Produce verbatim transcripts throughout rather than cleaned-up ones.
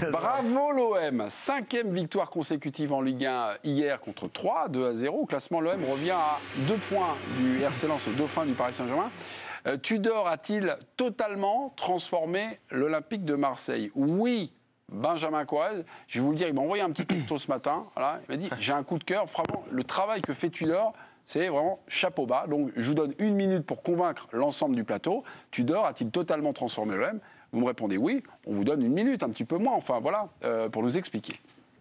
Bravo l'O M, cinquième victoire consécutive en Ligue un hier contre trois, deux à zéro. Au classement, l'O M revient à deux points du R C Lens, le dauphin du Paris Saint-Germain. Euh, Tudor a-t-il totalement transformé l'Olympique de Marseille? Oui, Benjamin Coirez, je vais vous le dire, il m'a envoyé un petit texto ce matin. Voilà, il m'a dit, j'ai un coup de cœur. Vraiment, le travail que fait Tudor, c'est vraiment chapeau bas. Donc, je vous donne une minute pour convaincre l'ensemble du plateau. Tudor a-t-il totalement transformé l'O M? Vous me répondez oui, on vous donne une minute, un petit peu moins, enfin voilà, euh, pour nous expliquer.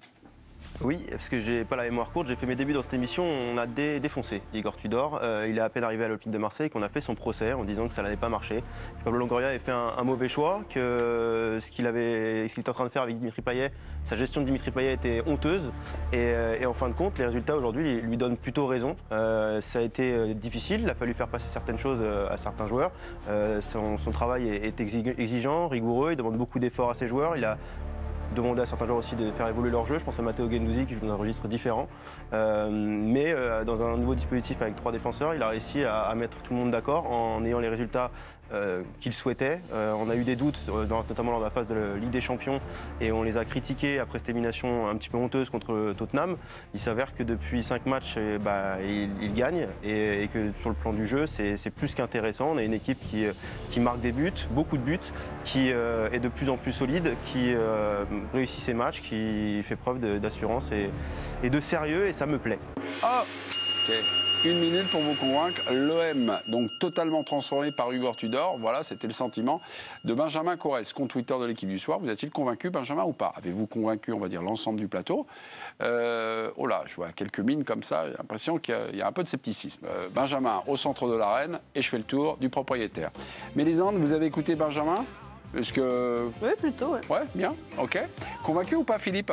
Oui, parce que j'ai pas la mémoire courte, j'ai fait mes débuts dans cette émission, on a dé défoncé Igor Tudor. Euh, il est à peine arrivé à l'Olympique de Marseille qu'on a fait son procès en disant que ça n'allait pas marcher. Que Pablo Longoria avait fait un, un mauvais choix, que ce qu'il avait, ce qu'il était en train de faire avec Dimitri Payet, sa gestion de Dimitri Payet était honteuse. Et, et en fin de compte, les résultats aujourd'hui lui donnent plutôt raison. Euh, ça a été difficile, il a fallu faire passer certaines choses à certains joueurs. Euh, son, son travail est, est exigeant, rigoureux, il demande beaucoup d'efforts à ses joueurs. Il a demander à certains joueurs aussi de faire évoluer leur jeu. Je pense à Matteo Guendouzi qui joue dans un registre différent. Euh, mais euh, dans un nouveau dispositif avec trois défenseurs, il a réussi à, à mettre tout le monde d'accord en ayant les résultats euh, qu'il souhaitait. Euh, on a eu des doutes, euh, dans, notamment lors de la phase de la Ligue des Champions, et on les a critiqués après cette élimination un petit peu honteuse contre Tottenham. Il s'avère que depuis cinq matchs, eh bah, il, il gagne et, et que sur le plan du jeu, c'est plus qu'intéressant. On a une équipe qui, qui marque des buts, beaucoup de buts, qui euh, est de plus en plus solide, qui euh, réussit ses matchs, qui fait preuve d'assurance et, et de sérieux, et ça me plaît. Ah, ok. Une minute pour vous convaincre. L'O M, donc totalement transformé par Igor Tudor. Voilà, c'était le sentiment de Benjamin Coirez, compte Twitter de l'équipe du soir. Vous a-t-il convaincu, Benjamin, ou pas? Avez-vous convaincu, on va dire, l'ensemble du plateau? euh, Oh là, je vois quelques mines comme ça. J'ai l'impression qu'il y a un peu de scepticisme. Euh, Benjamin au centre de l'arène, et je fais le tour du propriétaire. Mélisande, vous avez écouté Benjamin? Est-ce que... Oui, plutôt, ouais. Ouais, bien, ok. Convaincu ou pas, Philippe?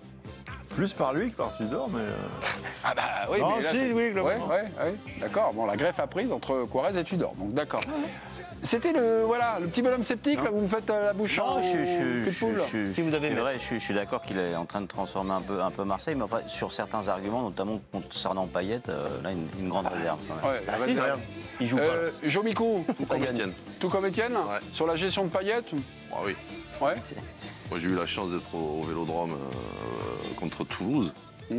Plus par lui que par Tudor, mais... Euh... Ah bah oui, non, mais là, si, oui, globalement. Ouais, ouais, ouais. D'accord, bon, la greffe a prise entre Coirez et Tudor, donc d'accord. C'était le, voilà, le petit bonhomme sceptique, là, vous me faites la bouche non, en je, je, cul de je, poule. je, je, Si vous avez c'est vrai, je, je suis d'accord qu'il est en train de transformer un peu, un peu Marseille, mais enfin, sur certains arguments, notamment concernant Payet, euh, là, une, une grande réserve. Quand même. Ouais, Ah, bah, si, bah, regarde, il joue euh, pas. Jomico, Tout comme Etienne. tout comme Etienne, Ouais. sur la gestion de Payet. Ah oui. Ouais. Moi, j'ai eu la chance d'être au, au Vélodrome euh, contre Toulouse. Mmh.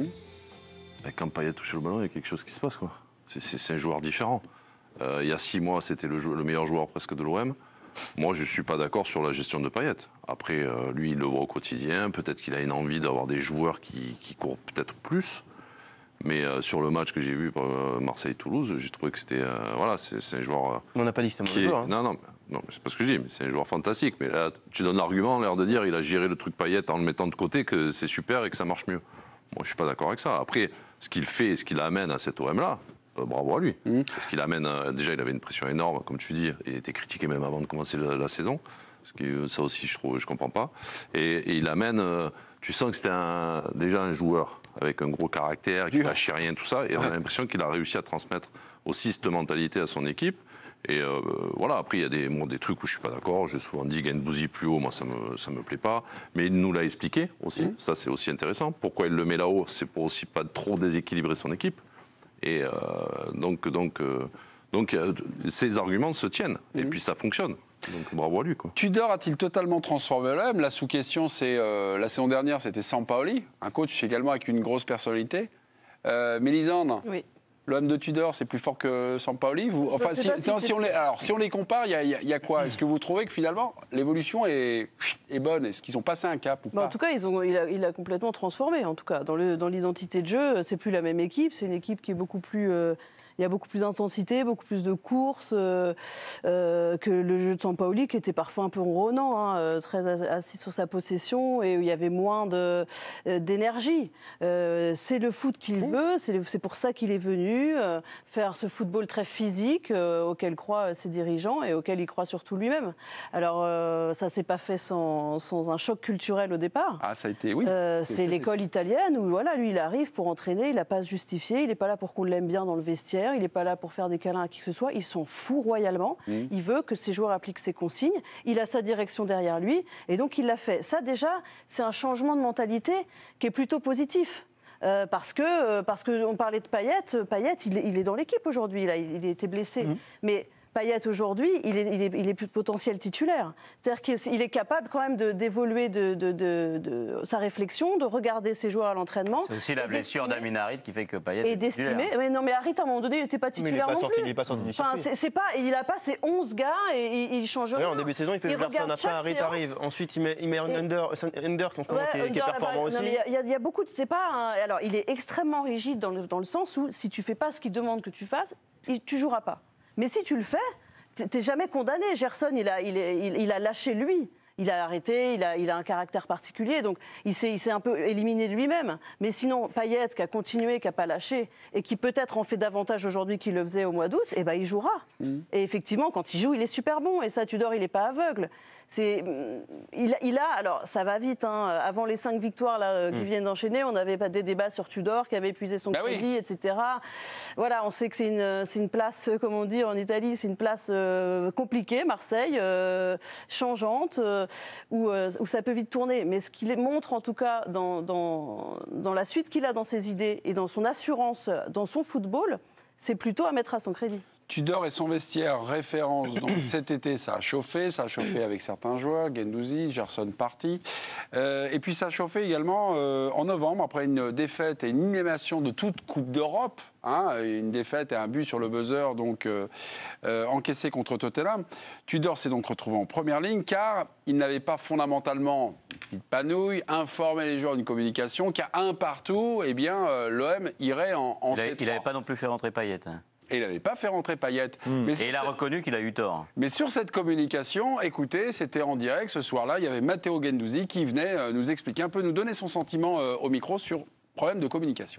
Et quand Payet touche le ballon, il y a quelque chose qui se passe, quoi. C'est un joueur différent. Euh, il y a six mois, c'était le, le meilleur joueur presque de l'O M. Moi, je ne suis pas d'accord sur la gestion de Payet. Après, euh, lui, il le voit au quotidien. Peut-être qu'il a une envie d'avoir des joueurs qui, qui courent peut-être plus. Mais euh, sur le match que j'ai vu pour euh, Marseille-Toulouse, j'ai trouvé que c'était... Euh, voilà, c'est un joueur... Euh, On n'a pas dit que c'était un mauvais est... joueur. Hein. Non, non, non c'est pas ce que je dis, mais c'est un joueur fantastique. Mais là, tu donnes l'argument, l'air de dire il a géré le truc Payet en le mettant de côté, que c'est super et que ça marche mieux. Moi, je ne suis pas d'accord avec ça. Après, ce qu'il fait et ce qu'il amène à cet O M-là, euh, bravo à lui. Mmh. Parce qu'il amène... Euh, déjà, il avait une pression énorme, comme tu dis. Il était critiqué même avant de commencer la, la saison. Parce que ça aussi, je trouve, je comprends pas. Et, et il amène... Euh, tu sens que c'était un, déjà un joueur avec un gros caractère, qui ne lâchait rien, tout ça. Et on a l'impression qu'il a réussi à transmettre aussi cette mentalité à son équipe. Et euh, voilà, après, il y a des, bon, des trucs où je ne suis pas d'accord. J'ai souvent dit Guendouzi plus haut, moi, ça ne me, ça me plaît pas. Mais il nous l'a expliqué aussi. Mmh. Ça, c'est aussi intéressant. Pourquoi il le met là-haut? C'est pour aussi pas trop déséquilibrer son équipe. Et euh, donc, donc, euh, donc euh, ces arguments se tiennent. Mmh. Et puis, ça fonctionne. Donc bravo à lui, quoi. Tudor a-t-il totalement transformé l'O M? La sous-question, c'est euh, la saison dernière, c'était Sampaoli, un coach également avec une grosse personnalité. Euh, Mélisande, oui. L'O M de Tudor, c'est plus fort que Sampaoli. Vous, enfin, si, si, si, si on les, alors, si on les compare, il y, y, y a quoi? Est-ce que vous trouvez que finalement l'évolution est, est bonne? Est-ce qu'ils ont passé un cap ou bah, pas? En tout cas, ils ont, il, a, il a complètement transformé. En tout cas, dans l'identité de jeu, c'est plus la même équipe. C'est une équipe qui est beaucoup plus. Euh, Il y a beaucoup plus d'intensité, beaucoup plus de courses euh, euh, que le jeu de Sampaoli, qui était parfois un peu ronronnant, hein, très assis sur sa possession et où il y avait moins d'énergie. Euh, c'est le foot qu'il veut, c'est pour ça qu'il est venu, euh, faire ce football très physique euh, auquel croient ses dirigeants et auquel il croit surtout lui-même. Alors, euh, ça ne s'est pas fait sans, sans un choc culturel au départ. Ah, ça a été, oui. Euh, c'est l'école italienne où, voilà, lui, il arrive pour entraîner, il n'a pas à se justifier, il n'est pas là pour qu'on l'aime bien dans le vestiaire. Il n'est pas là pour faire des câlins à qui que ce soit. Il s'en fout royalement. Mmh. Il veut que ses joueurs appliquent ses consignes. Il a sa direction derrière lui. Et donc, il l'a fait. Ça, déjà, c'est un changement de mentalité qui est plutôt positif. Euh, parce que, euh, parce qu'on parlait de Payet. Payet, il, il est dans l'équipe aujourd'hui. Il, il a été blessé. Mmh. Mais Payet aujourd'hui, il est, il, est, il est plus potentiel titulaire. C'est-à-dire qu'il est capable quand même d'évoluer de, de, de, de, de sa réflexion, de regarder ses joueurs à l'entraînement. C'est aussi la blessure d'Amin Harit qui fait que Payet et est d'estimer. Mais non, mais Harit, à un moment donné, il n'était pas titulaire non sorti, plus. Il n'est pas sorti du enfin, c'est pas, il n'a pas ses onze gars et il, il change rien. En début de saison, il fait Gerson, après Harit arrive. Ensuite, il met, il met et... Under, Under qui, ouais, qui, est, qui est performant aussi. Il y, y a beaucoup de... C'est pas un, alors, il est extrêmement rigide dans le, dans le sens où si tu ne fais pas ce qu'il demande que tu fasses, il, tu ne joueras pas. Mais si tu le fais, t'es jamais condamné. Gerson, il a, il, il, il a lâché lui. Il a arrêté, il a, il a un caractère particulier, donc il s'est un peu éliminé de lui-même. Mais sinon, Payet, qui a continué, qui n'a pas lâché, et qui peut-être en fait davantage aujourd'hui qu'il le faisait au mois d'août, eh ben, il jouera. Mmh. Et effectivement, quand il joue, il est super bon. Et ça, Tudor, il n'est pas aveugle. C'est, il, il a, alors ça va vite, hein, avant les cinq victoires là, qui mmh. viennent d'enchaîner, on avait pas des débats sur Tudor qui avait épuisé son bah crédit, oui. et cetera. Voilà, on sait que c'est une, c'est une place, comme on dit en Italie, c'est une place euh, compliquée, Marseille, euh, changeante, euh, où, euh, où ça peut vite tourner. Mais ce qu'il montre en tout cas dans, dans, dans la suite qu'il a dans ses idées et dans son assurance, dans son football, c'est plutôt à mettre à son crédit. Tudor et son vestiaire référence. Donc cet été, ça a chauffé. Ça a chauffé avec certains joueurs, Guendouzi, Gerson parti. Euh, et puis ça a chauffé également euh, en novembre, après une défaite et une élimination de toute Coupe d'Europe. Hein, une défaite et un but sur le buzzer donc, euh, euh, encaissé contre Tottenham. Tudor s'est donc retrouvé en première ligne car il n'avait pas fondamentalement une panouille, informé les joueurs d'une communication qu'à un partout, eh bien, euh, l'O M irait en, en Il n'avait pas non plus fait rentrer Payet. Hein. Et il n'avait pas fait rentrer Payet. Mmh. Mais et il a cette... reconnu qu'il a eu tort. Mais sur cette communication, écoutez, c'était en direct ce soir-là, il y avait Matteo Guendouzi qui venait euh, nous expliquer un peu, nous donner son sentiment euh, au micro sur problème de communication.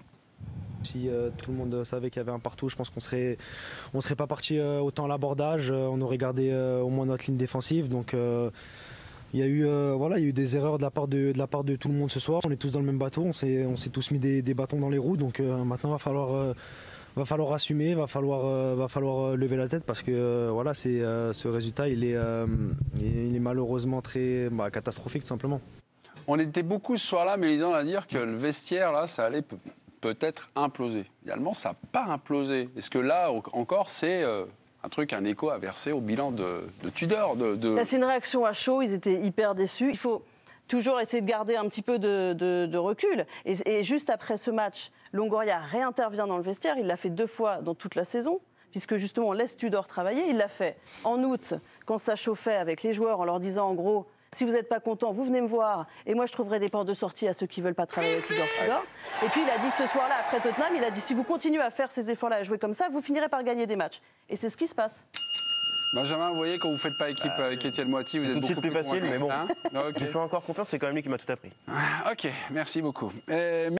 Si euh, tout le monde savait qu'il y avait un partout, je pense qu'on serait, on serait pas parti euh, autant à l'abordage, euh, on aurait gardé euh, au moins notre ligne défensive. Donc euh, il y a eu, euh, voilà, il y a eu des erreurs de la part de, de la part de tout le monde ce soir. On est tous dans le même bateau, on s'est, on s'est tous mis des, des bâtons dans les roues. Donc euh, maintenant il va falloir euh, va falloir assumer, va falloir, euh, va falloir lever la tête parce que euh, voilà, c'est, euh, ce résultat il est, euh, il est malheureusement très bah, catastrophique tout simplement. On était beaucoup ce soir-là, Mélisande, à dire que le vestiaire, là, ça allait peut- peut-être imploser. Finalement, ça n'a pas implosé. Est-ce que là, encore, c'est euh, un truc, un écho à verser au bilan de, de Tudor de, de... C'est une réaction à chaud, ils étaient hyper déçus. Il faut toujours essayer de garder un petit peu de, de, de recul. Et, et juste après ce match, Longoria réintervient dans le vestiaire. Il l'a fait deux fois dans toute la saison, puisque justement on laisse Tudor travailler. Il l'a fait en août, quand ça chauffait avec les joueurs, en leur disant en gros, si vous n'êtes pas content, vous venez me voir, et moi je trouverai des portes de sortie à ceux qui ne veulent pas travailler avec Tudor. Tudor. Et puis il a dit ce soir-là, après Tottenham, il a dit si vous continuez à faire ces efforts-là, à jouer comme ça, vous finirez par gagner des matchs. Et c'est ce qui se passe. Benjamin, vous voyez, quand vous ne faites pas équipe bah, avec Étienne Moiti, vous êtes tout de beaucoup suite plus facile, mais bon, hein okay. Je fais encore confiance, c'est quand même lui qui m'a tout appris. Ah, ok, merci beaucoup. Euh,